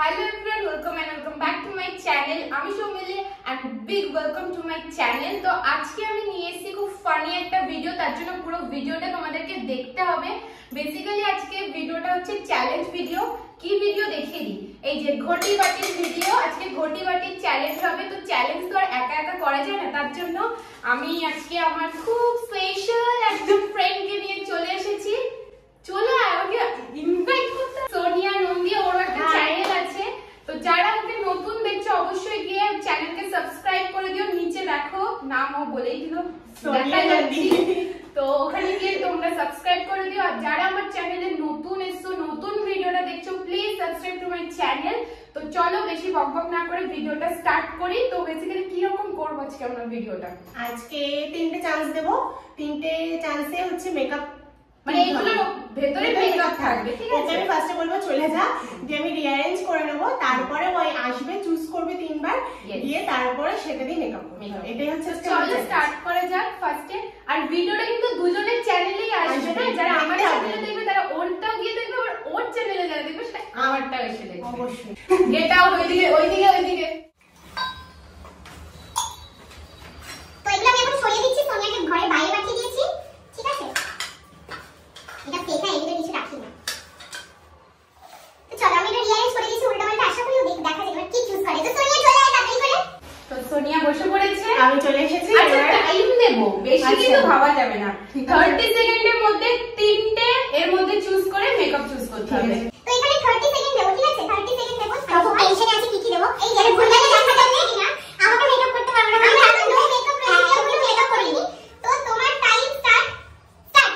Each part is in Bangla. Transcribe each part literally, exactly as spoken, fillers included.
Hello everyone, welcome and welcome back to my channel. আমি Soumili and big welcome to my channel. তো আজকে আমি নিয়ে এসেছি খুব ফানি একটা ভিডিও, তার জন্য পুরো ভিডিওটা তোমাদেরকে দেখতে হবে। বেসিক্যালি আজকে ভিডিওটা হচ্ছে চ্যালেঞ্জ ভিডিও। কি ভিডিও দেখিয়ে দিই, এই যে ঘটি বাটির ভিডিও। আজকে ঘটি বাটির চ্যালেঞ্জ হবে। তো চ্যালেঞ্জ তো আর একা একা করা যায় না, তার জন্য আমি আজকে আমার খুব স্পেশাল একজন ফ্রেন্ডকে নিয়ে চলে এসেছি। চলে আয়, ওকে ইনভাইট করতে। সোনিয়া নন্দী, ওর একটা চ্যানেল আছে, তো যারা ওকে নতুন দেখছো অবশ্যই গিয়ে চ্যানেলকে সাবস্ক্রাইব করে দিও। নিচে দেখো নামও বলেই দিল, সোনিয়া নন্দী। তো ওখানে গিয়ে তোমরা সাবস্ক্রাইব করে দিও। আর যারা আমার চ্যানেলে নতুন এসছো, নতুন ভিডিওটা দেখছো, please subscribe to my channel. তো চলো বেশি বকবক না করে ভিডিওটা স্টার্ট করি। তো বেসিক্যালি কি রকম করব আজকে আমরা ভিডিওটা? আজকে তিনটে চান্স দেব। তিনটে চান্সে হচ্ছে মেকআপ, মানে এইগুলোর ভেতরে মেকআপ থাকবে, ঠিক আছে? আমি ফার্স্টে বলবো চলে যা, দিয়ে আমি রিঅ্যারেঞ্জ করে নেব। তারপরে ওই আসবে, চুজ করবে তিনবার, দিয়ে তারপরে সেটা দিয়ে মেকআপ করবে। এটাই হচ্ছে। চলো স্টার্ট করা যাক ফার্স্টে। আর ভিডিওটা কিন্তু দুজনের চ্যানেলেই আসবে না, যারা আমার চ্যানেলে দেখবে তারা ওরটাও গিয়ে দেখবে, আর ওর চ্যানেলে যারা দেখবে সেটা আমারটাও এসে দেখবে অবশ্যই। এটাও ওইদিকে ওইদিকে ওইদিকে। তো এগুলো আমি এখন সরিয়ে দিচ্ছি, সোনিয়াকে ঘরে বাইরে পাঠিয়ে দিয়েছি, ঠিক আছে? এটা ফেকা, এগুলো কিছু রাখি না। তো চলো আমি এটা রিঅ্যারেঞ্জ করে দিয়েছি উল্টা পাল্টা, আশা করি ও দেখা যাবে এবার কি চুজ করে। তো সোনিয়া চলে আয় তাড়াতাড়ি করে। তো সোনিয়া বসে পড়েছে, আমি চলে এসেছি। আচ্ছা টাইম দেব, বেশি কিন্তু ভাবা যাবে না। তিরিশ সেকেন্ডের মধ্যে তিনটে এর মধ্যে চুজ করে মেকআপ চুজ করতে হবে। তো এখানে ত্রিশ সেকেন্ড দেব, ঠিক আছে? ত্রিশ সেকেন্ড দেব। তবু টেনশনে আছে কি কি দেব। এই যে ভুল লাগে দেখা যাবে কিনা, আমাকে মেকআপ করতে পারবে না, আমি এখন নো মেকআপ রেডি করে মেকআপ করে নি। তো তোমার টাইম স্টার্ট স্টার্ট।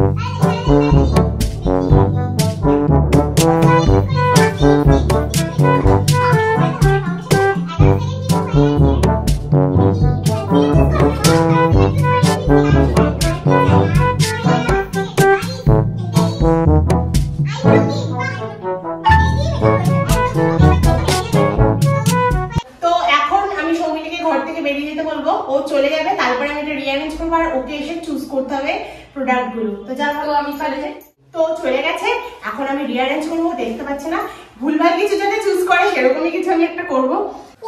চলে যাবে, তারপরে আমি এটা রিঅ্যারেঞ্জ করবো আর ওকে এসে চুজ করতে হবে প্রোডাক্ট গুলো। তো যা, তো আমি চলে যাই। তো চলে গেছে, এখন আমি রিঅ্যারেঞ্জ করবো। দেখতে পাচ্ছি না, ভুলভাল কিছু যাতে চুজ করে সেরকমই কিছু আমি একটা করবো।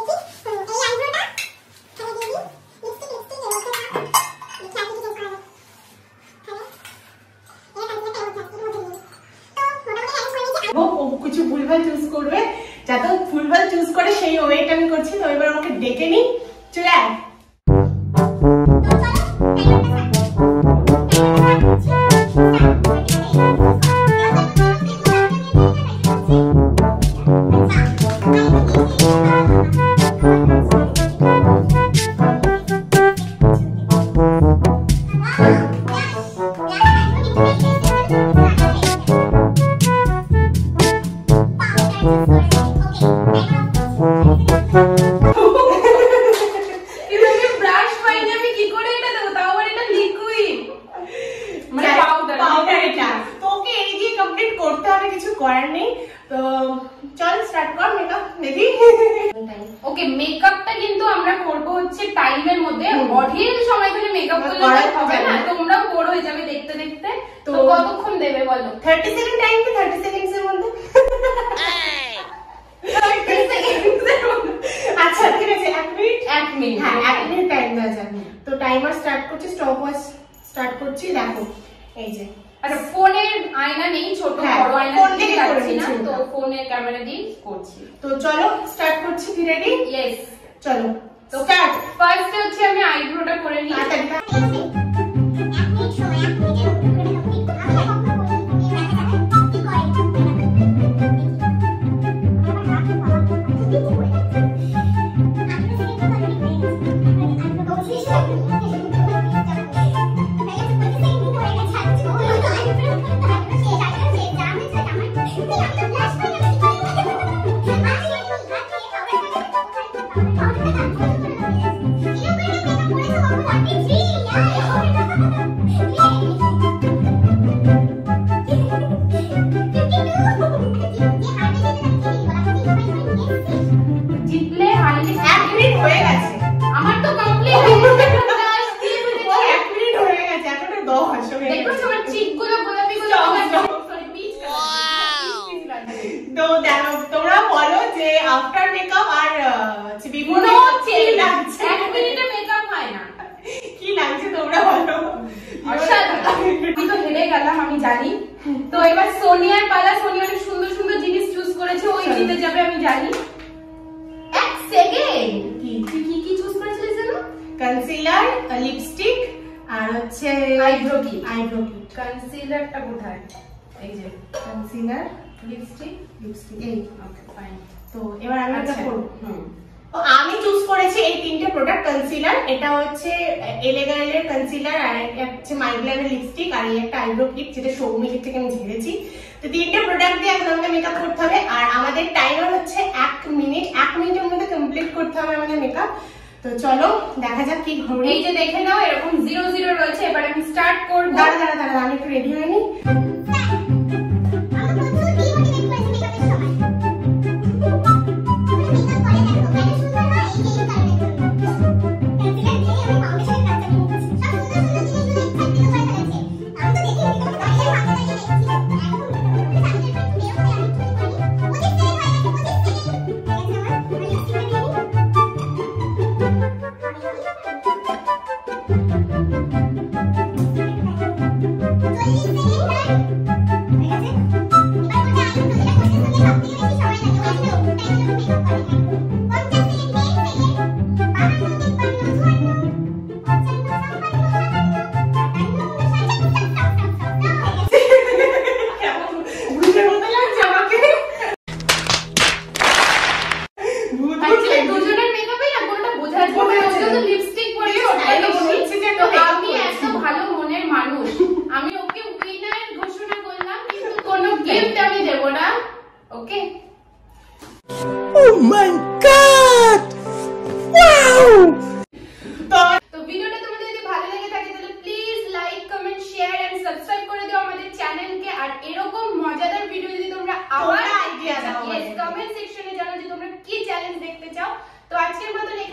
কিছু ভুলভাল চুজ করবে, যাতে ভুলভাল চুজ করে সেই ওয়েটা আমি করছি। তো এবার আমাকে ডেকে নি, চলে আয়। করার নেই। তো চল স্টার্ট কর মেকআপ। দেখি ওকে, মেকআপটা কিন্তু আমরা করব হচ্ছে টাইমের মধ্যে। অডিয়েন্স সময় ধরে মেকআপ করলে হবে না, তোমরাও বোর হয়ে যাবে দেখতে দেখতে। তো কতক্ষণ দেবে বলো? ত্রিশ সেকেন্ড টাইম। কি ত্রিশ সেকেন্ডস এর মধ্যে? ত্রিশ সেকেন্ডস এর মধ্যে। আচ্ছা ঠিক আছে, এক মিনিট। এক মিনিট, হ্যাঁ এক মিনিট টাইম দেওয়া যাবে। তো টাইমার স্টার্ট করছি, স্টপ ওয়াচ স্টার্ট করছি। দেখো এই যে, আচ্ছা ফোনের আয়না নেই, ছোট বড় আয়না ফোন থেকে করছি না, করছি তো ফোনের ক্যামেরা দিয়ে করছি। তো চলো স্টার্ট করছি। কি রেডি? ইয়েস, চলো তো স্টার্ট। ফার্স্ট হচ্ছে আমি আইব্রোটা করে নিই। আচ্ছা এক মিনিট সময়, এক মিনিটের মধ্যে করে নেব। আমি এখন করে নিই, দেখা যাবে কি করে। Three, yeah. আফটার মেকআপ আর বিফোর নো চেঞ্জ লাগছে, এক মিনিটে মেকআপ হয় না। কি লাগছে তোমরা বলো। অসাধারণ। আমি তো হেরে গেলাম, আমি জানি। তো এবার সোনিয়ার পালা। সোনিয়া অনেক সুন্দর সুন্দর জিনিস চুজ করেছে, ওই জিতে যাবে আমি জানি। এক সেকেন্ড, কি তুই কি কি চুজ করেছিলিস জানো? কনসিলার, লিপস্টিক আর হচ্ছে আইব্রো কিট। Eyebrow kit. কনসিলারটা কোথায়? এই যে কনসিলার, লিপস্টিক, লিপস্টিক এই। Okay fine. তো এবার আমি এটা আচ্ছা। করব। হুম। তো আমি চুজ করেছি এই তিনটে প্রোডাক্ট। কনসিলার, এটা হচ্ছে এলেগার্লের কনসিলার, আর একটা হচ্ছে মাইগ্ল্যান্ডের লিপস্টিক, আর এই একটা আইব্রো কিট যেটা সৌমিকের থেকে আমি ঝেড়েছি। তো তিনটে প্রোডাক্ট দিয়ে এখন আমাকে মেকআপ করতে হবে, আর আমাদের টাইমার হচ্ছে এক মিনিট। এক মিনিটের মধ্যে কমপ্লিট করতে হবে আমাদের মেকআপ। তো চলো দেখা যাক কি ঘুরে। এই যে দেখে নাও এরকম জিরো জিরো রয়েছে। এবার আমি স্টার্ট করব। দাঁড়া দাঁড়া দাঁড়া আমি একটু রেডি হয়ে নিই। আমার বন্ধু ডিমোটিভেট করেছে মেকআপের সময়। মেকআপ করে দেখো, বাইরে সুন্দর হয় এই এই কারণে। কনসিলার দিয়ে আমি ফাউন্ডেশনের কাজটা নিচ্ছি। সব সুন্দর সুন্দর জিনিসগুলো একসাথে করে ফেলেছে। আমি তো দেখি আমি তোমাকে দাঁড়িয়ে হাতে দাঁড়িয়ে দেখছি। একদম আমি একটু মেয়ে হয়ে আমি একটু করি। ওদের সেম হয় না, ওদের সেম। দেখেন আমার আমার লিপস্টিকটা দিয়ে নিই। ভূতের মতো লাগছে আমাকে। ভূত Actually, দুজনের মেকআপই না কোনটা বোঝা যাচ্ছে না। বোঝা যাচ্ছে। ও তো লিপস্টিক পরেছে, ওটাই একদম বেশি। মনে হচ্ছে যে তো একটা আমি makeup এত করেছি। ভালো মনের মানুষ, আমি ওকে উইনার ঘোষণা করলাম, কিন্তু কোনো গিফট আমি দেব না। ওকে? Oh my god! Wow! তো তো ভিডিওটা তোমাদের যদি ভালো লেগে থাকে তাহলে please like, comment, share and subscribe করে দিও আমাদের চ্যানেলকে। আর এরকম মজাদার ভিডিও যদি তোমরা আবার তোমরা idea দাও ইয়েস আমাদেরকে। কমেন্ট সেকশনে জানাও যে তোমরা কি চ্যালেঞ্জ দেখতে চাও। তো আজকের মতন